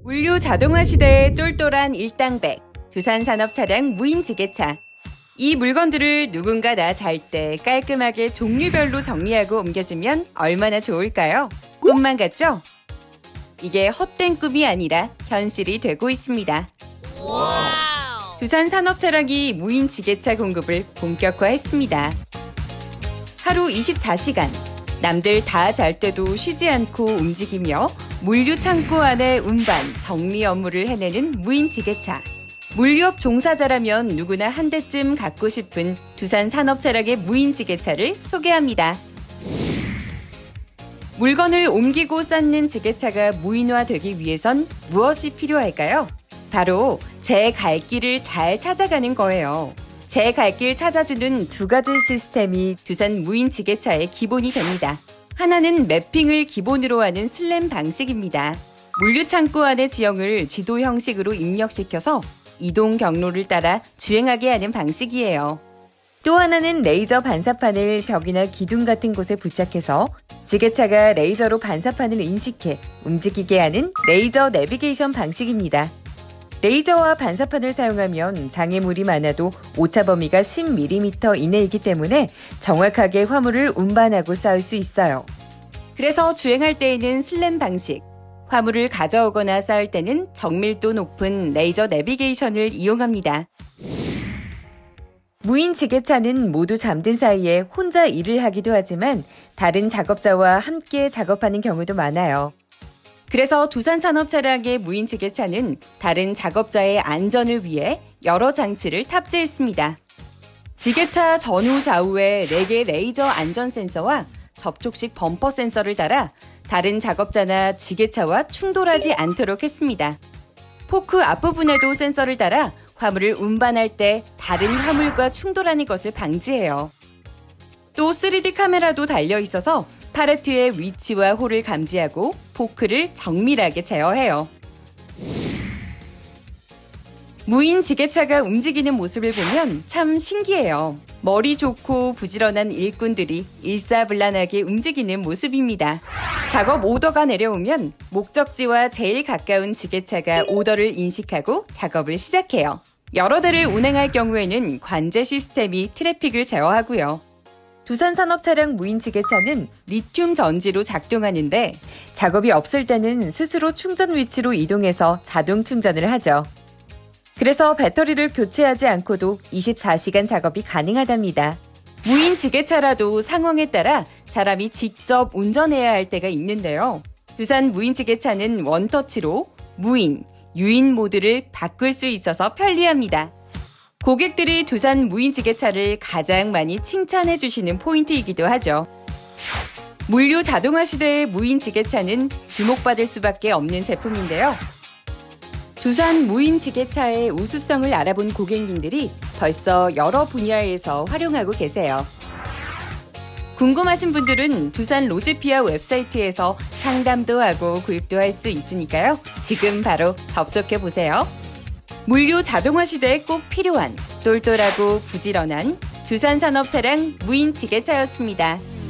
물류 자동화 시대의 똘똘한 일당백, 두산산업차량 무인지게차. 이 물건들을 누군가 나 잘 때 깔끔하게 종류별로 정리하고 옮겨주면 얼마나 좋을까요? 꿈만 같죠? 이게 헛된 꿈이 아니라 현실이 되고 있습니다. 두산산업차량이 무인지게차 공급을 본격화했습니다. 하루 24시간, 남들 다 잘 때도 쉬지 않고 움직이며 물류 창고 안에 운반, 정리 업무를 해내는 무인지게차. 물류업 종사자라면 누구나 한 대쯤 갖고 싶은 두산산업차량의 무인지게차를 소개합니다. 물건을 옮기고 쌓는 지게차가 무인화되기 위해선 무엇이 필요할까요? 바로 제 갈 길을 잘 찾아가는 거예요. 제 갈 길 찾아주는 두 가지 시스템이 두산 무인지게차의 기본이 됩니다. 하나는 매핑을 기본으로 하는 슬램 방식입니다. 물류 창고 안의 지형을 지도 형식으로 입력시켜서 이동 경로를 따라 주행하게 하는 방식이에요. 또 하나는 레이저 반사판을 벽이나 기둥 같은 곳에 부착해서 지게차가 레이저로 반사판을 인식해 움직이게 하는 레이저 내비게이션 방식입니다. 레이저와 반사판을 사용하면 장애물이 많아도 오차 범위가 10mm 이내이기 때문에 정확하게 화물을 운반하고 쌓을 수 있어요. 그래서 주행할 때에는 슬램 방식, 화물을 가져오거나 쌓을 때는 정밀도 높은 레이저 내비게이션을 이용합니다. 무인 지게차는 모두 잠든 사이에 혼자 일을 하기도 하지만 다른 작업자와 함께 작업하는 경우도 많아요. 그래서 두산산업차량의 무인 지게차는 다른 작업자의 안전을 위해 여러 장치를 탑재했습니다. 지게차 전후 좌우에 4개 레이저 안전 센서와 접촉식 범퍼 센서를 달아 다른 작업자나 지게차와 충돌하지 않도록 했습니다. 포크 앞부분에도 센서를 달아 화물을 운반할 때 다른 화물과 충돌하는 것을 방지해요. 또 3D 카메라도 달려 있어서 팔레트의 위치와 홀을 감지하고 포크를 정밀하게 제어해요. 무인 지게차가 움직이는 모습을 보면 참 신기해요. 머리 좋고 부지런한 일꾼들이 일사불란하게 움직이는 모습입니다. 작업 오더가 내려오면 목적지와 제일 가까운 지게차가 오더를 인식하고 작업을 시작해요. 여러 대를 운행할 경우에는 관제 시스템이 트래픽을 제어하고요. 두산산업차량 무인지게차는 리튬 전지로 작동하는데 작업이 없을 때는 스스로 충전 위치로 이동해서 자동 충전을 하죠. 그래서 배터리를 교체하지 않고도 24시간 작업이 가능하답니다. 무인지게차라도 상황에 따라 사람이 직접 운전해야 할 때가 있는데요. 두산 무인지게차는 원터치로 무인, 유인 모드를 바꿀 수 있어서 편리합니다. 고객들이 두산 무인지게차를 가장 많이 칭찬해 주시는 포인트이기도 하죠. 물류 자동화 시대의 무인지게차는 주목받을 수밖에 없는 제품인데요. 두산 무인지게차의 우수성을 알아본 고객님들이 벌써 여러 분야에서 활용하고 계세요. 궁금하신 분들은 두산 로지피아 웹사이트에서 상담도 하고 구입도 할 수 있으니까요. 지금 바로 접속해 보세요. 물류 자동화 시대에 꼭 필요한 똘똘하고 부지런한 두산산업차량 무인지게차였습니다.